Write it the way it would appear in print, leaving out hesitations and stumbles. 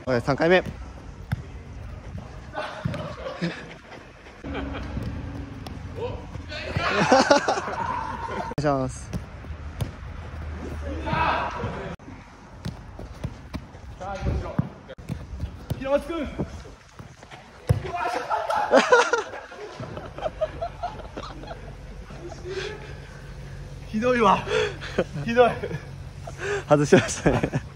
3回目。お願いします。 平松君。ひどいわ。ひどい。 外しましたね。